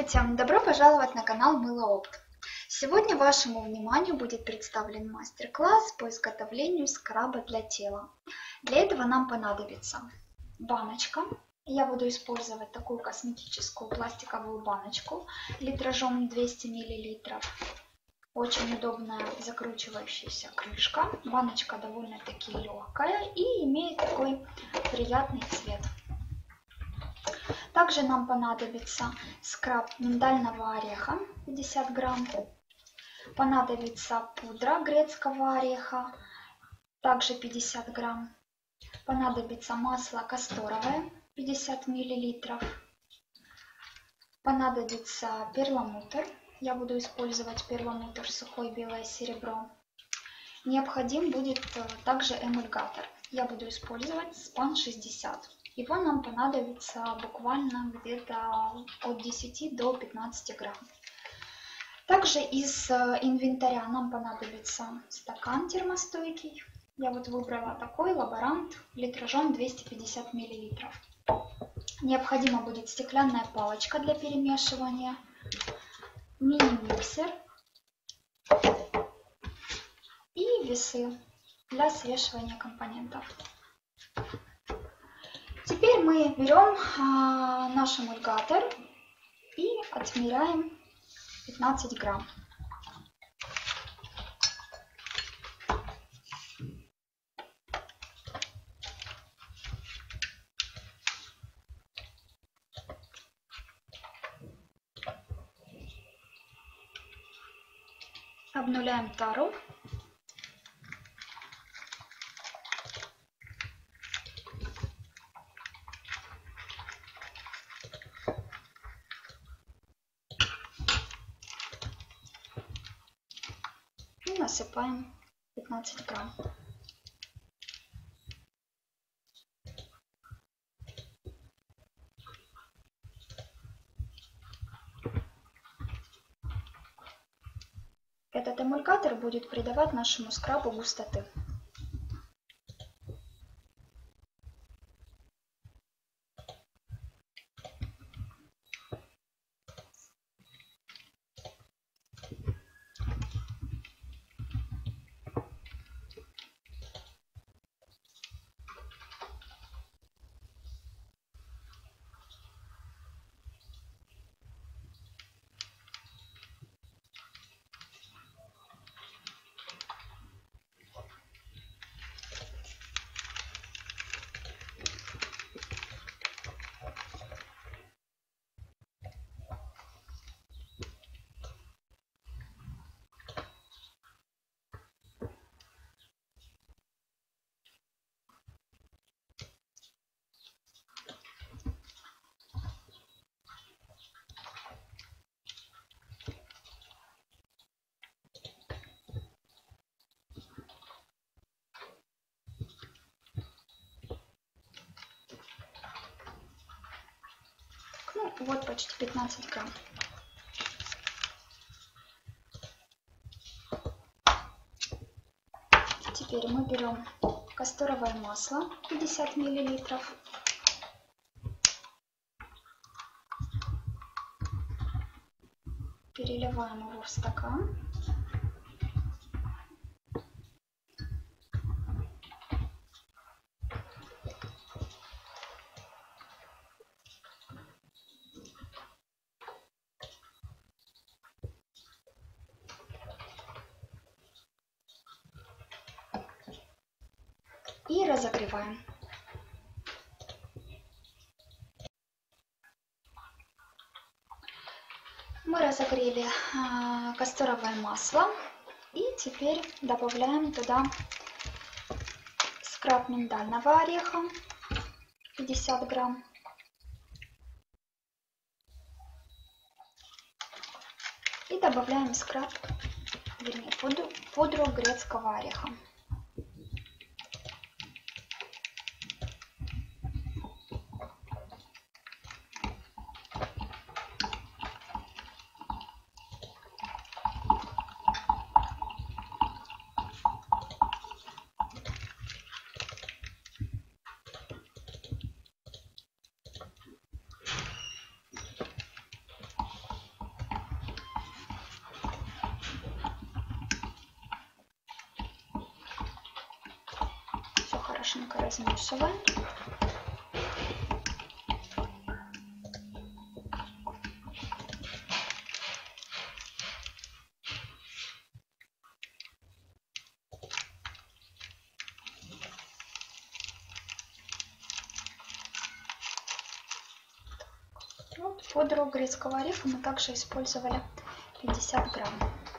Здравствуйте! Добро пожаловать на канал Мыло Опт. Сегодня вашему вниманию будет представлен мастер-класс по изготовлению скраба для тела. Для этого нам понадобится баночка. Я буду использовать такую косметическую пластиковую баночку литражом 200 мл. Очень удобная закручивающаяся крышка. Баночка довольно-таки легкая и имеет такой приятный цвет. Также нам понадобится скраб миндального ореха 50 грамм. Понадобится пудра грецкого ореха, также 50 грамм. Понадобится масло касторовое 50 мл. Понадобится перламутр. Я буду использовать перламутр сухой белое серебро. Необходим будет также эмульгатор. Я буду использовать спан 60. Его нам понадобится буквально где-то от 10 до 15 грамм. Также из инвентаря нам понадобится стакан термостойкий. Я вот выбрала такой лаборант литражом 250 мл. Необходима будет стеклянная палочка для перемешивания, мини-миксер и весы для свешивания компонентов. Теперь мы берем наш эмульгатор и отмеряем 15 грамм. Обнуляем тару. И насыпаем 15 грамм. Этот эмульгатор будет придавать нашему скрабу густоты. Ну, вот почти 15 грамм. Теперь мы берем касторовое масло 50 миллилитров. Переливаем его в стакан. И разогреваем. Мы разогрели касторовое масло и теперь добавляем туда скраб миндального ореха 50 грамм. И добавляем скраб, вернее, пудру грецкого ореха. хорошенько размешиваем. Вот пудру грецкого ореха мы также использовали 50 грамм.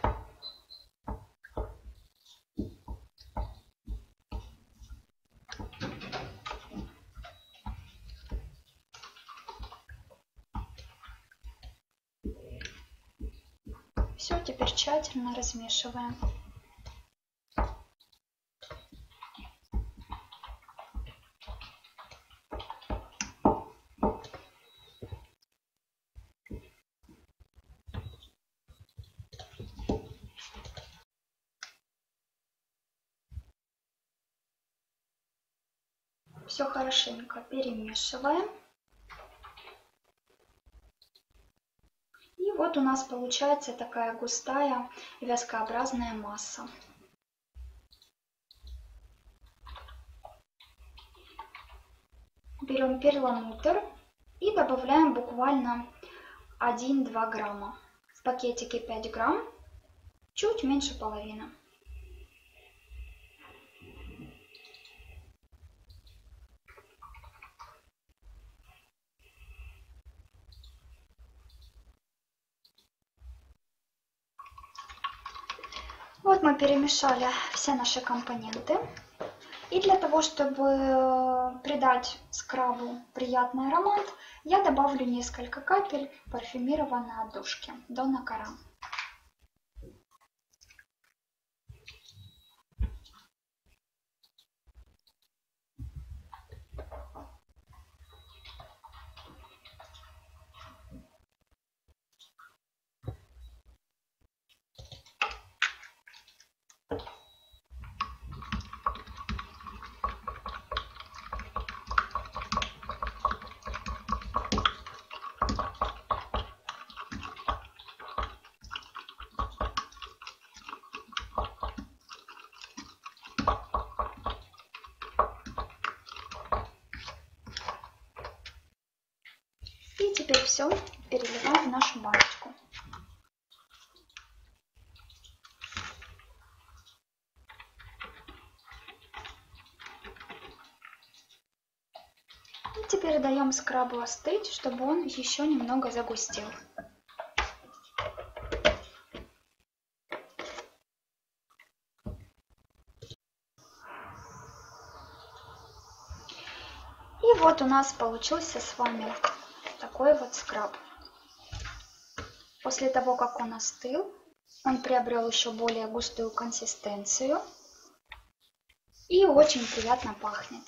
Все, теперь тщательно размешиваем. Все хорошенько перемешиваем. И вот у нас получается такая густая вязкообразная масса. Берем перламутр и добавляем буквально 1-2 грамма. В пакетике 5 грамм, чуть меньше половины. Вот мы перемешали все наши компоненты. И для того, чтобы придать скрабу приятный аромат, я добавлю несколько капель парфюмированной отдушки Donna Karan. И теперь все переливаем в нашу баночку. И теперь даем скрабу остыть, чтобы он еще немного загустел. И вот у нас получился с вами такой вот скраб. После того, как он остыл, он приобрел еще более густую консистенцию и очень приятно пахнет.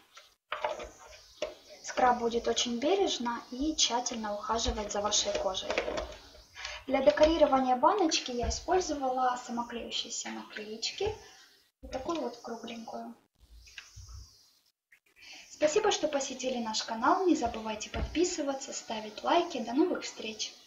Скраб будет очень бережно и тщательно ухаживать за вашей кожей. Для декорирования баночки я использовала самоклеющиеся наклеечки, вот такую вот кругленькую. Спасибо, что посетили наш канал. Не забывайте подписываться, ставить лайки. До новых встреч!